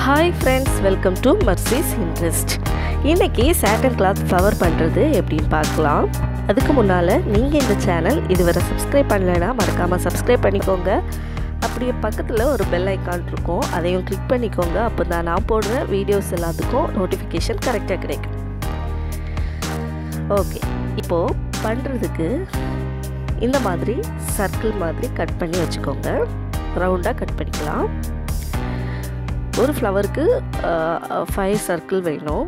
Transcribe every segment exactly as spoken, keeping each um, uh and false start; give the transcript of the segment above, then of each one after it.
Hi friends, welcome to Mercy's Interest. இன்னைக்கு satin cloth flower பண்றது எப்படின்னு பார்க்கலாம். அதுக்கு முன்னால நீங்க இந்த சேனல் இதுவரை subscribe பண்ணலனா மறக்காம subscribe பண்ணிக்கோங்க. அப்படியே பக்கத்துல ஒரு bell icon இருக்கும். அதையும் click பண்ணிக்கோங்க. அப்பதான் நான் போடுற வீடியோஸ் எல்லாத்துக்கும் notification கரெக்ட்டா கிடைக்கும். ஓகே. இப்போ பண்றதுக்கு இந்த மாதிரி சர்க்கிள் மாதிரி கட் பண்ணி வச்சுக்கோங்க. ரவுண்டா கட் பண்ணிக்கலாம். ஒரு ஃப்ளவருக்கு ஃபைவ் சர்க்கிள் வேணும்.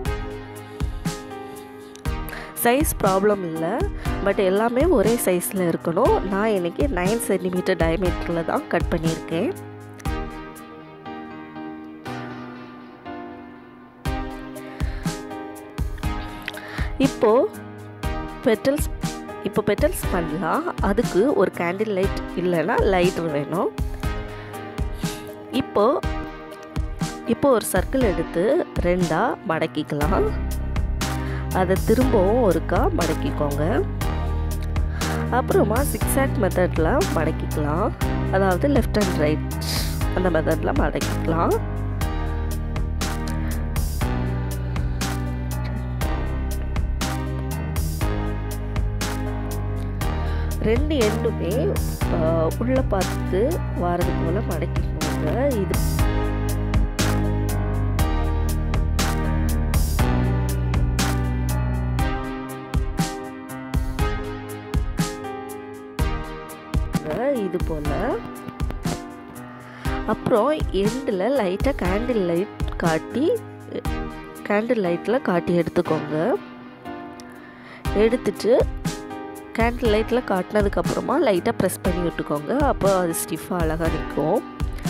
சைஸ் ப்ராப்ளம் இல்லை, பட் எல்லாமே ஒரே சைஸில் இருக்கணும். நான் இன்றைக்கி நைன் சென்டிமீட்டர் டயமீட்டரில் தான் கட் பண்ணியிருக்கேன். இப்போது பெட்டல்ஸ் இப்போ பெட்டல்ஸ் பண்ணலாம். அதுக்கு ஒரு கேண்டில் லைட் இல்லைன்னா லைட்டர் வேணும். இப்போது இப்போ ஒரு சர்க்கிள் எடுத்து ரெண்டாக மடக்கிக்கலாம். அதை திரும்பவும் ஒருக்கா மடக்கிக்கோங்க. அப்புறமா சிக்ஸாக் மெத்தடில் மடக்கிக்கலாம். அதாவது லெஃப்ட் அண்ட் ரைட் அந்த மெத்தடில் மடக்கிக்கலாம். ரெண்டு எண்டுமே உள்ள பார்த்து வாரது போல் மடக்கிக்கோங்க. இது இது போல. அப்புறம் எண்டில் லைட்டாக கேண்டில் லைட் காட்டி கேண்டில் லைட்டில் காட்டி எடுத்துக்கோங்க. எடுத்துட்டு கேண்டில் லைட்டில் காட்டினதுக்கப்புறமா லைட்டாக ப்ரெஸ் பண்ணி விட்டுக்கோங்க. அப்போ அது ஸ்டிஃபாக அழகாக நிற்கும்.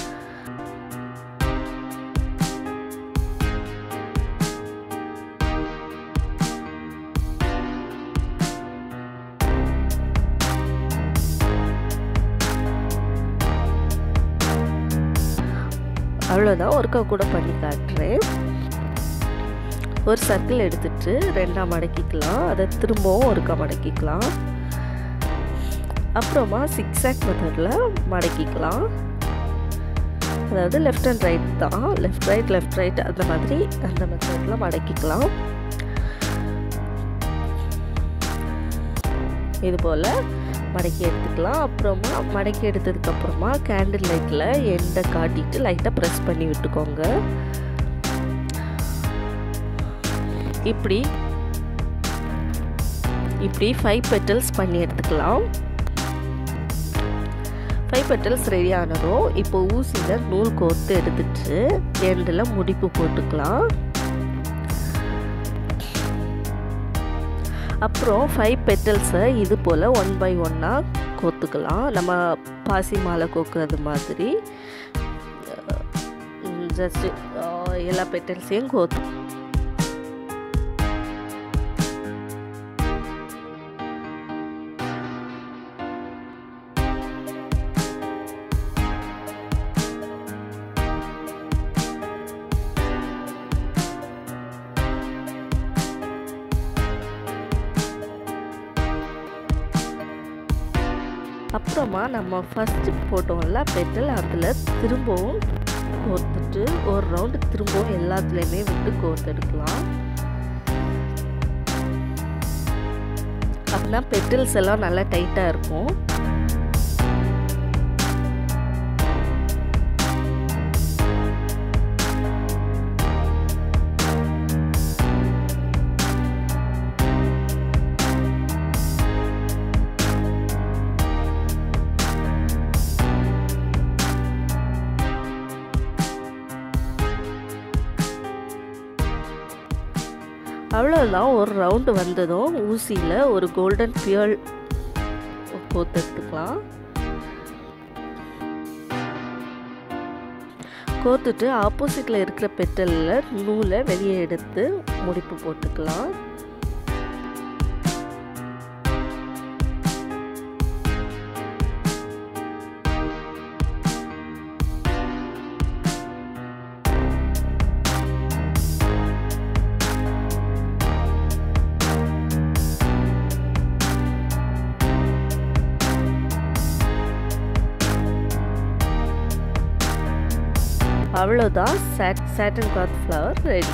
அவ்வளோதான், ஒர்க்கா கூட பண்ணி காட்டுறேன். ஒரு சர்க்கிள் எடுத்துட்டு ரெண்டாக மடக்கிக்கலாம். அதை திரும்பவும் ஒருக்கா மடக்கிக்கலாம். அப்புறமா சிக்ஸாக் மெத்தடில் மடக்கிக்கலாம். அதாவது லெஃப்ட் அண்ட் ரைட் தான், லெஃப்ட் ரைட் லெஃப்ட் ரைட் அந்த மாதிரி அந்த மெத்தடில் மடக்கிக்கலாம். இது போல் மடக்கி எடுத்துக்கலாம். அப்புறமா மடக்கி எடுத்ததுக்கப்புறமா கேண்டில் லைட்டில் எண்டை காட்டிட்டு லைட்டாக ப்ரெஸ் பண்ணி விட்டுக்கோங்க. இப்படி இப்படி ஃபைவ் பெட்டல்ஸ் பண்ணி எடுத்துக்கலாம். ஃபைவ் பெட்டல்ஸ் ரெடி ஆனதும் இப்போ ஊசியில் நூல் கோர்த்து எடுத்துட்டு எண்டில் முடிப்பு போட்டுக்கலாம். அப்புறம் ஃபைவ் பெட்டல்ஸை இது போல் ஒன் பை ஒன்னாக கோத்துக்கலாம். நம்ம பாசி மாலை கோக்குறது மாதிரி ஜஸ்ட்டு எல்லா பெட்டல்ஸையும் கோத்து அப்புறமா நம்ம ஃபஸ்ட்டு போட்டோம்ல பெட்டல், அதில் திரும்பவும் கோர்த்துட்டு ஒரு ரவுண்டு திரும்பவும் எல்லாத்துலேயுமே விட்டு கோர்த்து எடுக்கலாம். அப்படின்னா பெட்டல்ஸ் எல்லாம் நல்லா டைட்டாக இருக்கும். அவ்வளோதான், ஒரு ரவுண்டு வந்ததும் ஊசியில் ஒரு கோல்டன் பியல் கோத்து எடுத்துக்கலாம். கோத்துட்டு ஆப்போசிட்டில் இருக்கிற பெட்டலில் நூலை வெளியே எடுத்து முடிப்பு போட்டுக்கலாம். அவ்வளோதான், சாட் சாட்டின் கிளாத் ஃப்ளவர் ரெடி.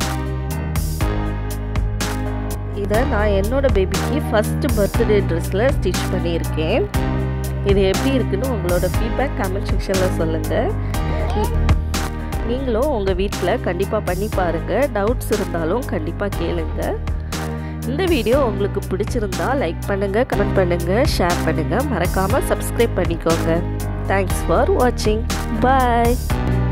இதை நான் என்னோட பேபிக்கு ஃபஸ்ட்டு பர்த்டே ட்ரெஸ்ஸில் ஸ்டிச் பண்ணியிருக்கேன். இது எப்படி இருக்குன்னு உங்களோட ஃபீட்பேக் கமெண்ட் செக்ஷனில் சொல்லுங்கள். நீங்களும் உங்கள் வீட்டில் கண்டிப்பாக பண்ணி பாருங்கள். டவுட்ஸ் இருந்தாலும் கண்டிப்பாக கேளுங்க. இந்த வீடியோ உங்களுக்கு பிடிச்சிருந்தா லைக் பண்ணுங்கள், கமெண்ட் பண்ணுங்கள், ஷேர் பண்ணுங்கள். மறக்காமல் சப்ஸ்கிரைப் பண்ணிக்கோங்க. தேங்க்ஸ் ஃபார் வாட்சிங். பாய்.